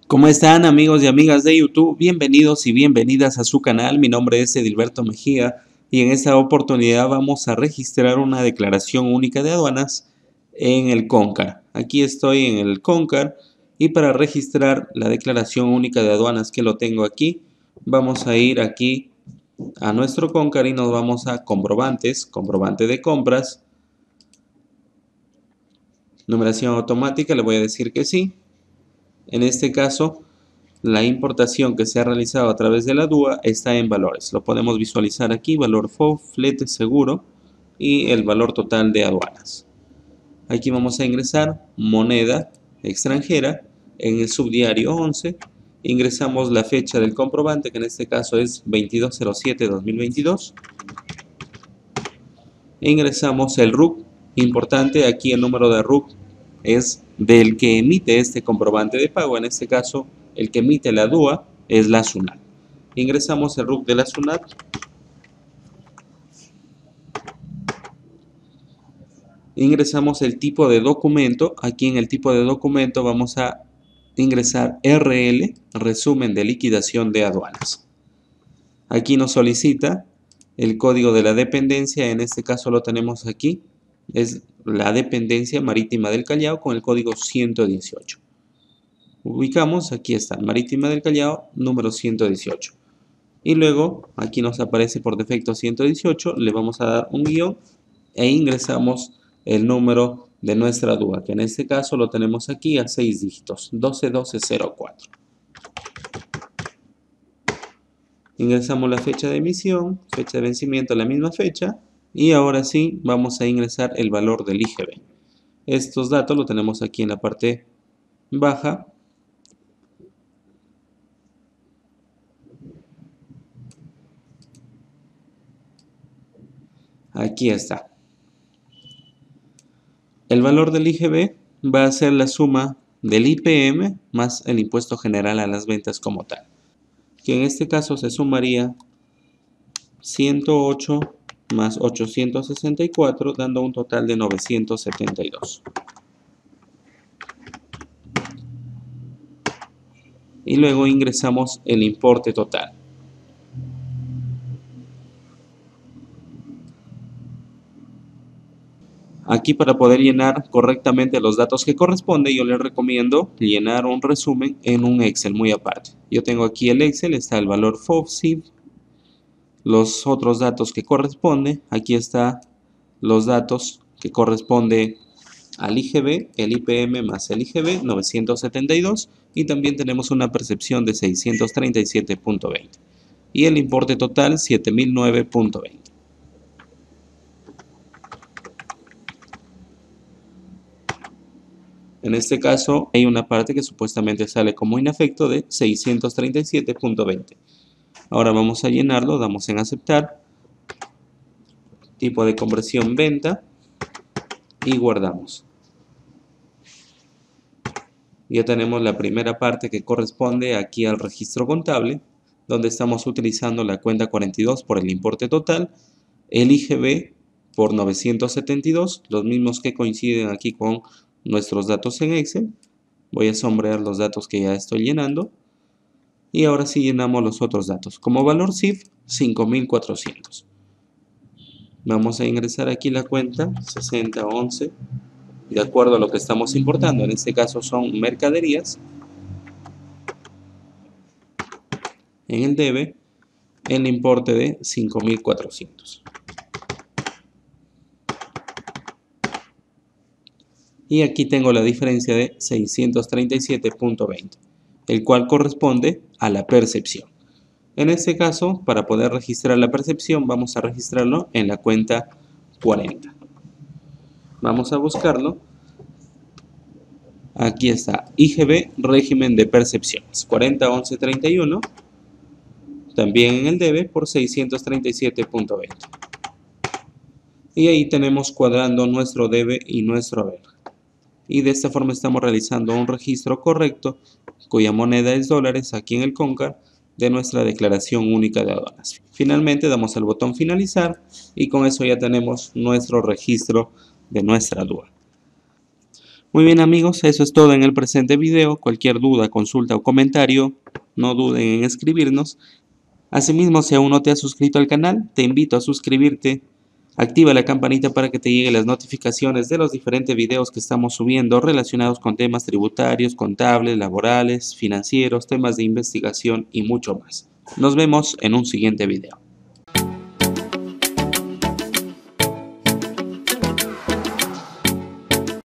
¿Cómo están amigos y amigas de YouTube? Bienvenidos y bienvenidas a su canal. Mi nombre es Edilberto Mejía y en esta oportunidad vamos a registrar una declaración única de aduanas en el CONCAR. Aquí estoy en el CONCAR y para registrar la declaración única de aduanas que lo tengo aquí, vamos a ir aquí a nuestro CONCAR y nos vamos a comprobantes, comprobante de compras, numeración automática, le voy a decir que sí. En este caso, la importación que se ha realizado a través de la DUA está en valores. Lo podemos visualizar aquí, valor FOB, flete seguro y el valor total de aduanas. Aquí vamos a ingresar moneda extranjera en el subdiario 11. Ingresamos la fecha del comprobante, que en este caso es 22/07/2022. Ingresamos el RUC. Importante, aquí el número de RUC es del que emite este comprobante de pago. En este caso, el que emite la DUA es la SUNAT. Ingresamos el RUC de la SUNAT. Ingresamos el tipo de documento. Aquí en el tipo de documento vamos a ingresar RL, resumen de liquidación de aduanas. Aquí nos solicita el código de la dependencia. En este caso lo tenemos aquí. Es la dependencia marítima del Callao con el código 118. Ubicamos, aquí está, marítima del Callao, número 118. Y luego, aquí nos aparece por defecto 118, le vamos a dar un guión e ingresamos el número de nuestra DUA, que en este caso lo tenemos aquí a 6 dígitos, 121204. Ingresamos la fecha de emisión, fecha de vencimiento la misma fecha, y ahora sí vamos a ingresar el valor del IGB. Estos datos los tenemos aquí en la parte baja. Aquí está. El valor del IGB va a ser la suma del IPM más el impuesto general a las ventas como tal, que en este caso se sumaría 108 más 864, dando un total de 972. Y luego ingresamos el importe total. Aquí, para poder llenar correctamente los datos que corresponde, yo les recomiendo llenar un resumen en un Excel muy aparte. Yo tengo aquí el Excel, está el valor FOB, SIF, los otros datos que corresponde. Aquí está los datos que corresponde al IGB, el IPM más el IGB, 972, y también tenemos una percepción de 637.20 y el importe total 7009.20. En este caso hay una parte que supuestamente sale como inefecto de 637.20. Ahora vamos a llenarlo, damos en aceptar, tipo de conversión venta y guardamos. Ya tenemos la primera parte que corresponde aquí al registro contable, donde estamos utilizando la cuenta 42 por el importe total, el IGB por 972, los mismos que coinciden aquí con nuestros datos en Excel. Voy a sombrear los datos que ya estoy llenando. Y ahora sí llenamos los otros datos. Como valor CIF, 5400. Vamos a ingresar aquí la cuenta 6011, de acuerdo a lo que estamos importando. En este caso son mercaderías. En el debe, el importe de 5400. Y aquí tengo la diferencia de 637.20, el cual corresponde a la percepción. En este caso, para poder registrar la percepción, vamos a registrarlo en la cuenta 40. Vamos a buscarlo. Aquí está, IGB, régimen de percepciones, 401131, también en el debe por 637.20. Y ahí tenemos cuadrando nuestro debe y nuestro haber. Y de esta forma estamos realizando un registro correcto, cuya moneda es dólares, aquí en el CONCAR, de nuestra declaración única de aduanas. Finalmente damos al botón finalizar y con eso ya tenemos nuestro registro de nuestra DUA. Muy bien amigos, eso es todo en el presente video. Cualquier duda, consulta o comentario, no duden en escribirnos. Asimismo, si aún no te has suscrito al canal, te invito a suscribirte. Activa la campanita para que te lleguen las notificaciones de los diferentes videos que estamos subiendo relacionados con temas tributarios, contables, laborales, financieros, temas de investigación y mucho más. Nos vemos en un siguiente video.